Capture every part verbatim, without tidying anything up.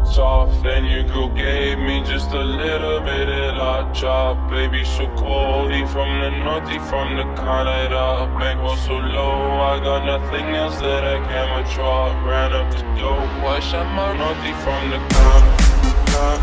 popped off, then your girl gave me just a little bit of lockjaw. Baby so cold, he from the north, he from the Canada. Bankroll so low, I got nothing else that I can withdraw. Ran up the dough, I shot my north, he from the Canada.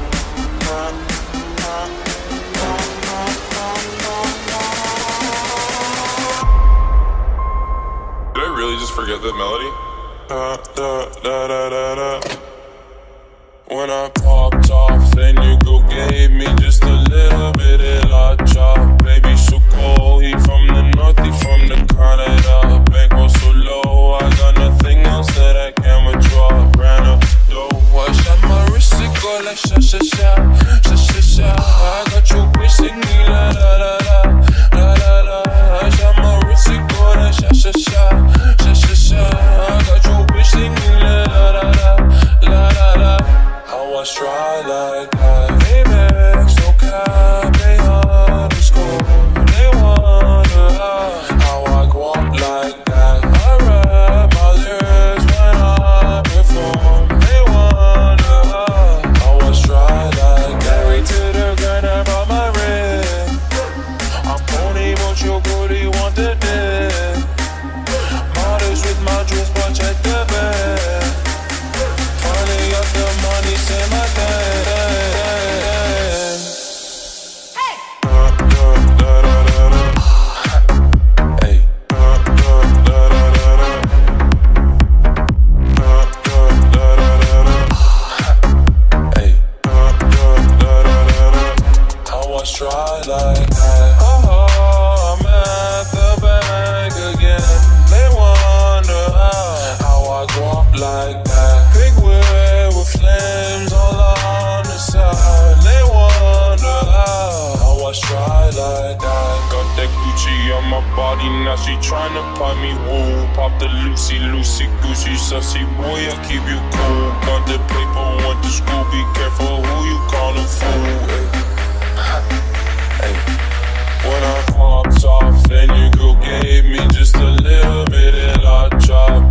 Did I really just forget that melody? Da, da, da, da, da, da. When I popped off, then your girl gave me just a little bit of lockjaw. Baby so cold, he from the north, he from the Canada. Bankroll so low, I got nothing else that I can withdraw. Ran up the dough, I shot my wrist, it go like shashasha, shashasha. I got your bitch singing la la la la, la la la. I shot my wrist, it go like shashasha, shashasha. I got your bitch singing la la la la, la la la. How I try like that, Amex, no cap, they underscore. They wonder how I guap like that. I rap my lyrics when I perform. They wonder how I try like that. Married to the grind, I brought my ring. I'm pony, but your booty want the dick. Models with my dress, but check the bed. Finally got the money, say my thing. Hey! Da, da, da, da, da, da. Hey. Da, da, da, da, da, da. Da, da, da, da, da, da. Hey. Da, da, da, da, da, da. How I try like that. Oh, I'm at the bank again. They wonder how I guap like that. Big wheel with flames all on the side. They wonder how I try like that. Got that Gucci on my body, now she tryna buy me wool. Pop the Lucy, Lucy, Gucci, sussy boy, I keep you cool. Got the paper, went to school, be careful who you call a fool. Hey. When I popped off, then your girl gave me just a little bit of lockjaw.